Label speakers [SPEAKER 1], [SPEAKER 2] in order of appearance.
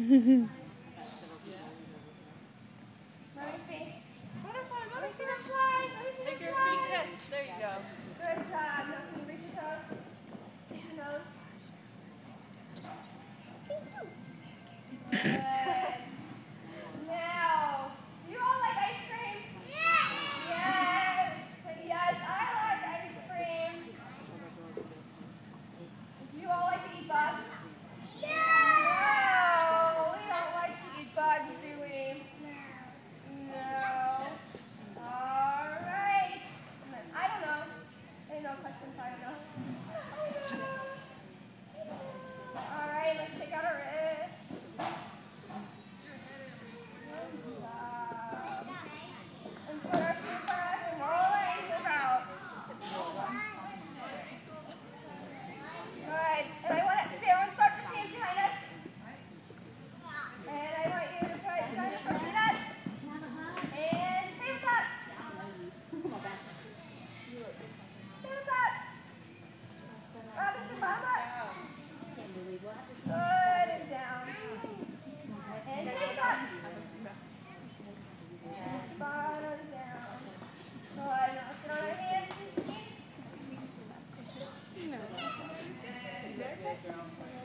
[SPEAKER 1] Let me see. Butterfly, let me see them fly. Let me see them
[SPEAKER 2] Take your
[SPEAKER 1] fly.
[SPEAKER 2] feet test. There you go.
[SPEAKER 1] Good job. Now can you reach your toes? Reach your nose. Good. Now, do you all like ice cream? Yes. Yes, I like ice cream. Do you all like to eat bugs? No, we don't like to eat bugs, do we? No. All right. I don't know. Ain't no questions, I don't know. I don't know. All right, let's shake out our wrists. Good job. And put our feet back and roll our ankles out. Good. And I want Sarah, start your hands behind us. And I want you to put dinosaur feet up. And say what's up. Say what's up. Robinson, bottom up. Good, and down. And say what's up. Bottom down. Good. Now sit on our hands. No. Good.